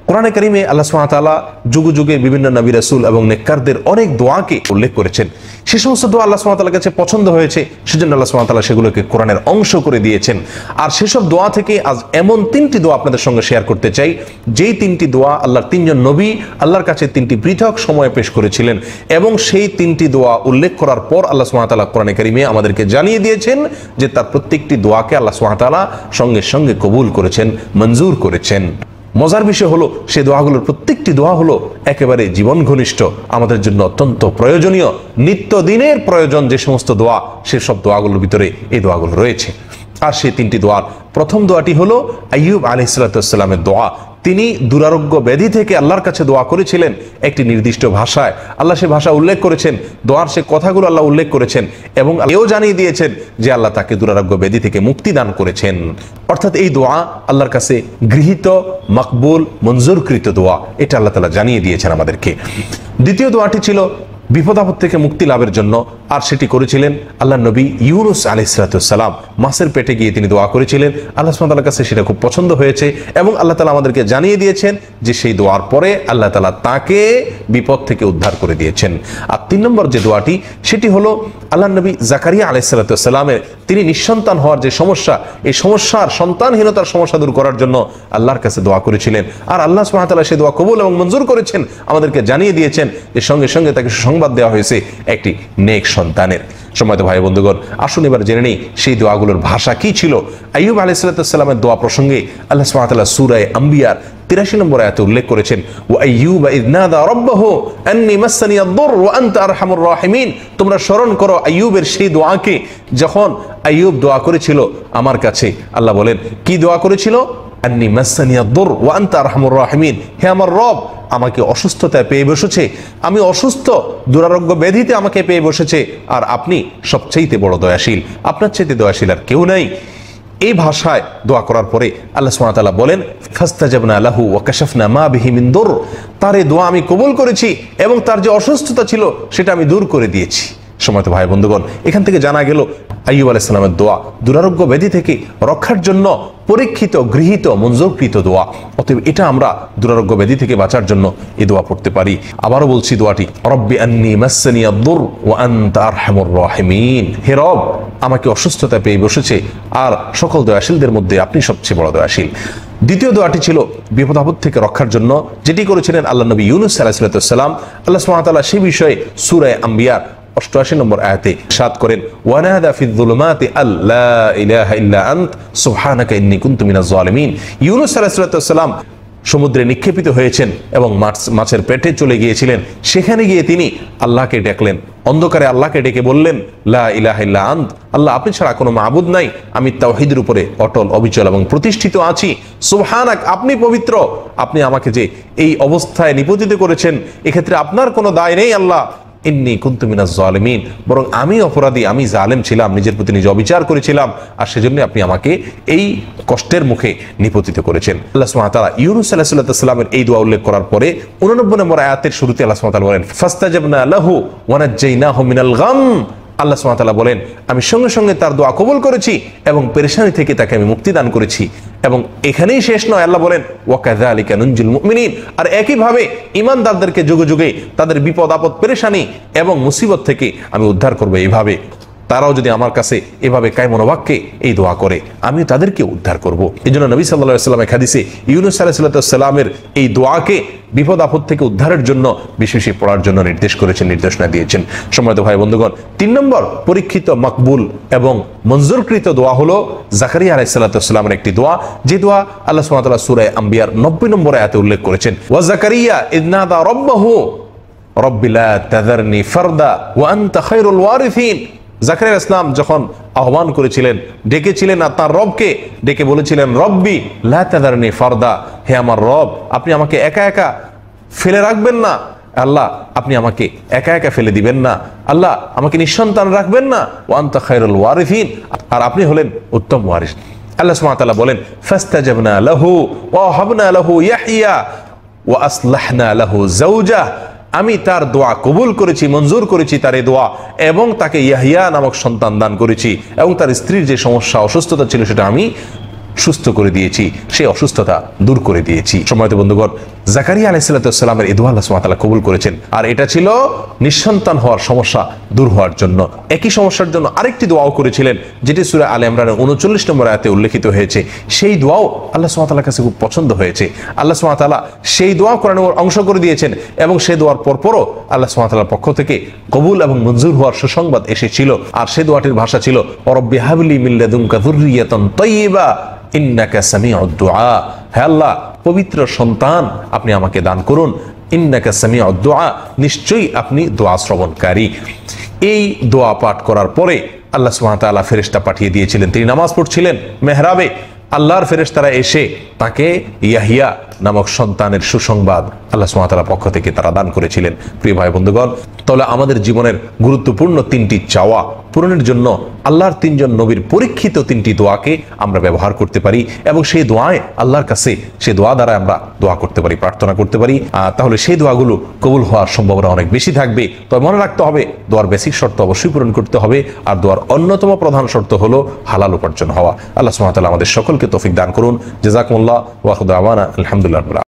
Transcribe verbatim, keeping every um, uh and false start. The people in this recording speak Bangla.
কোরআনে কারিমে আল্লাহ সুবহানাহু ওয়া তাআলা যুগে যুগে বিভিন্ন নবী রাসূল এবং নেককারদের অনেক দোয়াকে উল্লেখ করেছেন। সে সমস্ত দোয়া আল্লাহ সুবহানাহু ওয়া তাআলার কাছে পছন্দ হয়েছে, সেজন্য আল্লাহ সুবহানাহু ওয়া তাআলা সেগুলোকে কোরআনের অংশ করে দিয়েছেন। আর সেসব দোয়া থেকে আজ এমন তিনটি দোয়া আপনাদের সঙ্গে শেয়ার করতে চাই, যেই তিনটি দোয়া আল্লাহর তিনজন নবী আল্লাহর কাছে তিনটি পৃথক সময়ে পেশ করেছিলেন, এবং সেই তিনটি দোয়া উল্লেখ করার পর আল্লাহ সুবহানাহু ওয়া তাআলা কোরআনে কারিমে আমাদেরকে জানিয়ে দিয়েছেন যে তার প্রত্যেকটি দোয়াকে আল্লাহ সুবহানাহু ওয়া তাআলা সঙ্গে সঙ্গে কবুল করেছেন, মঞ্জুর করেছেন। মজার বিষয় হলো সেই দোয়াগুলোর প্রত্যেকটি দোয়া হলো একেবারে জীবন ঘনিষ্ঠ, আমাদের জন্য অত্যন্ত প্রয়োজনীয়, নিত্যদিনের প্রয়োজন যে সমস্ত দোয়া, সেসব দোয়াগুলোর ভিতরে এই দোয়াগুলো রয়েছে। আর সেই তিনটি দোয়ার প্রথম দোয়াটি হলো আইয়ুব আলাইহিস সালামের দোয়া। তিনি দুরারোগ্য ব্যাধি থেকে আল্লাহর কাছে দোয়া করেছিলেন একটি নির্দিষ্ট ভাষায়। আল্লাহ সে ভাষা উল্লেখ করেছেন, দোয়ার সে কথাগুলো আল্লাহ উল্লেখ করেছেন, এবং এও জানিয়ে দিয়েছেন যে আল্লাহ তাকে দুরারোগ্য ব্যাধি থেকে মুক্তি দান করেছেন। অর্থাৎ এই দোয়া আল্লাহর কাছে গৃহীত, মকবুল, মঞ্জুরকৃত দোয়া, এটা আল্লাহ তাআলা জানিয়ে দিয়েছেন আমাদেরকে। দ্বিতীয় দোয়াটি ছিল বিপদ আপদ থেকে মুক্তি লাভের জন্য, আর সেটি করেছিলেন আল্লাহ নবী ইউনুস আলাইহিস সালাম। মাছের পেটে গিয়ে তিনি দোয়া করেছিলেন, আল্লাহ সুবহানাহু ওয়া তাআলার কাছে সেটা খুব পছন্দ হয়েছে, এবং আল্লাহ তাআলা আমাদেরকে জানিয়ে দিয়েছেন যে সেই দোয়ার পরে আল্লাহ তাআলা তাকে বিপদ থেকে উদ্ধার করে দিয়েছেন। আর তিন নম্বর যে দোয়াটি, সেটি হলো আল্লাহ নবী জাকারিয়া আলাইহিস সালামের, তিনি নিঃসন্তান হওয়ার যে সমস্যা, এই সমস্যার সন্তানহীনতার সমস্যা দূর করার জন্য আল্লাহর কাছে দোয়া করেছিলেন, আর আল্লাহ সুবহানাহু ওয়া তাআলা সেই দোয়া কবুল এবং মঞ্জুর করেছেন, আমাদেরকে জানিয়ে দিয়েছেন যে সঙ্গে সঙ্গে তাকে সংবাদ দেওয়া হয়েছে একটি নেক সন্তানের। সম্মানিত ভাই বন্ধুগণ, আসুন এবার জেনে নেই সেই দোয়াগুলোর ভাষা কি ছিল। আইয়ুব আলাইহিস সালামের দোয়া প্রসঙ্গে আল্লাহ সুবহানাহু ওয়া তাআলা সূরা আম্বিয়ার তিরাশি নম্বর আয়াতে উল্লেখ করেছেন, ওয়া আইয়ুবা ইয নাদা রাব্বাহু আন্নী মাসসানি আদ-দুর ওয়া আনতা আরহামুর রাহিমিন। তোমরা স্মরণ করো আইয়ুবের সেই দোয়াকে, যখন আইয়ুব দোয়া করেছিল আমার কাছে। আল্লাহ বলেন কি দোয়া করেছিল? আন্নী মাসসানি আদ-দুর ওয়া আনতা আরহামুর রাহিমিন, হে আমার রব, আমাকে অসুস্থতায় পেয়ে বসেছে, আমি অসুস্থ, দুরারোগ্য ব্যাধিতে আমাকে পেয়ে বসেছে, আর আপনি সবচেয়ে বড় দয়াশীল, আপনার চাইতে দয়াশীল আর কেউ নাই। এই ভাষায় দোয়া করার পরে আল্লাহ সুবহানাহু ওয়া তাআলা বলেন, ফাস্তাজাবনা লাহু ওয়া কাশাফনা মা বিহি মিন দুর। তার এই দোয়া আমি কবুল করেছি, এবং তার যে অসুস্থতা ছিল সেটা আমি দূর করে দিয়েছি। সম্মানিত ভাই বন্ধুগণ, এখান থেকে জানা গেল আইয়ুব আলাইহিস সালামের দোয়া দুরারোগ্য ব্যাধি থেকে রক্ষার জন্য পরীক্ষিত, গৃহীত, মঞ্জুরকৃত দোয়া। অতএব এটা আমরা দুরারোগ্য ব্যাধি থেকে বাঁচার জন্য এই দোয়া পড়তে পারি। আবারও বলছি দোয়াটি, রব্বি আন্নী মাসসানি আদ-দুর ওয়া আনতা আরহামুর রাহিমিন। হে রব, আমাকে অসুস্থতা পেয়ে বসেছে, আর সকল দয়াশীলদের মধ্যে আপনি সবচেয়ে বড় দয়াশীল। দ্বিতীয় দোয়াটি ছিল বিপদ আপদ থেকে রক্ষার জন্য, যেটি করেছিলেন আল্লাহ নবী ইউনুস আলাইহিস সালাম। আল্লাহ সুবহানাহু ওয়া তাআলা সেই বিষয়ে সূরা আম্বিয়ার অষ্টআশি নম্বর আয়াতে ইরশাদ করেন, ওয়ানাদা ফিয যুলুমাতি আল্লা ইলাহা ইল্লা আনত সুবহানাকা ইন্নী কুনতু মিনাজ জালিমিন। ইউনুস আলাইহিস সালাম সমুদ্রে নিক্ষেপিত হয়েছেন এবং মাছ মাছের পেটে চলে গিয়েছিলেন। সেখানে গিয়ে তিনি আল্লাহকে ডাকলেন, অন্ধকারে আল্লাহকে ডেকে বললেন, লা ইলাহা ইল্লা আন্ত, আল্লাহ আপনি ছাড়া কোনো মাবুদ নাই, আমি তাওহীদের উপরে অটল, অবিচল এবং প্রতিষ্ঠিত আছি। সুবহানাক, আপনি পবিত্র, আপনি আমাকে যে এই অবস্থায় নিপতিত করেছেন, এক্ষেত্রে আপনার কোনো দায় নেই আল্লাহ। ইন্নী কুনতু মিনাজ জালিমিন, বরং আমি অপরাধী, আমি জালেম ছিলাম, নিজের প্রতি নিজে অবিচার করেছিলাম, আর সেজন্য আপনি আমাকে এই কষ্টের মুখে নিপতিত করেছেন। আল্লাহ সুবহানাহু ওয়া তাআলা ইউনুস আলাইহিস সালামের এই দোয়া উল্লেখ করার পরে উননব্বই নম্বর আয়াতের শুরুতে আল্লাহ সুবহানাহু ওয়া তাআলা বলেন, ফাস্তাজাবনা লাহু ওয়া নাজ্জাইনাহু মিনাল গাম। আল্লাহ সুবহানাহু ওয়া তাআলা বলেন, আমি সঙ্গে সঙ্গে তার দোয়া কবুল করেছি এবং পেরেশানি থেকে তাকে আমি মুক্তি দান করেছি। এবং এখানেই শেষ নয়, আল্লাহ বলেন, ওয়া কাযালিকা নুনজিল মুমিনিন, আর একইভাবে ঈমানদারদেরকে যুগে যুগে তাদের বিপদ আপদ, পেরেশানি এবং মুসিবত থেকে আমি উদ্ধার করব। এইভাবে তারাও যদি আমার কাছে এভাবে কায় মনোবাক্যে এই দোয়া করে, আমি তাদেরকে উদ্ধার করব। এই জন্য নবী সাল্লাল্লাহু আলাইহি ওয়াসাল্লাম হাদিসে ইউনুস আলাইহিস সালামের এই দোয়াকে বিপদ আপদ থেকে উদ্ধারের জন্য বিশেষ পড়ার জন্য নির্দেশ করেছেন, নির্দেশনা দিয়েছেন। সম্মানিত ভাই বন্ধুগণ, তিন নম্বর পরীক্ষিত, মকবুল এবং মঞ্জুরকৃত দোয়া হলো জাকারিয়া আলাইহিস সালামের একটি দোয়া, যে দোয়া আল্লাহ সুবহানাহু ওয়া তাআলা সূরা আম্বিয়ার নব্বই নম্বর আয়াতে উল্লেখ করেছেন, ওয়া জাকারিয়া ইয নাদা রাব্বাহু রব্বি লা তাযারনি ফারদা ওয়া আনতা খায়রুল ওয়ারিসিন। জাকারিয়া আলাইহিস সালাম যখন আহ্বান করেছিলেন, ডেকেছিলেন আর তার রবকে, ডেকে বলেছিলেন, রব্বি লা তাযারনি ফারদা, হে আমার রব, আপনি আমাকে একা একা ফেলে রাখবেন না, আল্লাহ আপনি আমাকে একা একা ফেলে দিবেন না, আল্লাহ আমাকে নিঃসন্তান রাখবেন না, ওয়া আনতা খায়রুল ওয়ারিসিন, আর আপনি হলেন উত্তম ওয়ারিস। আল্লাহ সুবহানাহু ওয়া তাআলা বলেন, ফাস্তাজাবনা লাহু ওয়া ওয়াহাবনা লাহু ইয়াহইয়া ওয়া আসলাহনা লাহু যাওজাহ। আমি তার দোয়া কবুল করেছি, মঞ্জুর করেছি তার এই দোয়া, এবং তাকে ইয়াহিয়া নামক সন্তান দান করেছি, এবং তার স্ত্রীর যে সমস্যা, অসুস্থতা ছিল সেটা আমি সুস্থ করে দিয়েছি, সেই অসুস্থতা দূর করে দিয়েছি। সম্মানিত বন্ধুগণ, জাকারিয়া আলাইহিস সালামের এই দোয়া আল্লাহ সুবহানাহু ওয়া তাআলা কবুল করেছেন, আর এটা ছিল নিঃসন্তান হওয়ার সমস্যা দূর হওয়ার জন্য। একই সমস্যার জন্য আরেকটি দোয়াও করেছিলেন, যেটি সূরা আলে ইমরানের উনচল্লিশ নম্বর আয়াতে উল্লেখিত হয়েছে। সেই দোয়াও আল্লাহ সুবহানাহু ওয়া তাআলার কাছে খুব পছন্দ হয়েছে। আল্লাহ সুবহানাহু ওয়া তাআলা সেই দোয়া কোরআনের অংশ করে দিয়েছেন, এবং সেই দোয়ার পরপরও আল্লাহ সুবহানাহু ওয়া তাআলার পক্ষ থেকে কবুল এবং মঞ্জুর হওয়ার সুসংবাদ এসেছিল। আর সেই দোয়াটির ভাষা ছিল রব্বি হাবলি মিন লাদুনকা যুররিয়াতান তাইয়্যিবা ইন্নাকা সামিউদ দুআ। হে আল্লাহ, পবিত্র সন্তান আপনি আমাকে দান করুন। ইন্নাকা সামিউদ দুআ, নিশ্চয়ই আপনি দোয়া শ্রবণকারী। এই দোয়া পাঠ করার পরে আল্লাহ সুবহানাহু ওয়া তাআলা ফেরেশতা পাঠিয়ে দিয়েছিলেন। তিনি নামাজ পড়ছিলেন মেহরাবে, আল্লাহর ফেরেশতারা এসে তাকে ইয়াহিয়া নামক সন্তানের সুসংবাদ আল্লাহ সুবহানাহু ওয়া তাআলার পক্ষ থেকে তারা দান করেছিলেন। প্রিয় ভাই বন্ধুগণ, তাহলে আমাদের জীবনের গুরুত্বপূর্ণ তিনটি চাওয়া পূরণের জন্য আল্লাহর তিনজন নবীর পরীক্ষিত তিনটি দোয়াকে আমরা ব্যবহার করতে পারি, এবং সেই দোয়ায় আল্লাহর কাছে সেই দোয়া দ্বারা আমরা দোয়া করতে পারি, প্রার্থনা করতে পারি। তাহলে সেই দোয়াগুলো কবুল হওয়ার সম্ভাবনা অনেক বেশি থাকবে। তবে মনে রাখতে হবে, দোয়ার বেসিক শর্ত অবশ্যই পূরণ করতে হবে, আর দোয়ার অন্যতম প্রধান শর্ত হলো হালাল উপার্জন হওয়া। আল্লাহ সুবহানাহু ওয়া তাআলা আমাদের সকলকে তৌফিক দান করুন। জাযাকুমুল্লাহ ওয়া আখিরু দাওয়ানা আলহামদুলিল্লাহ।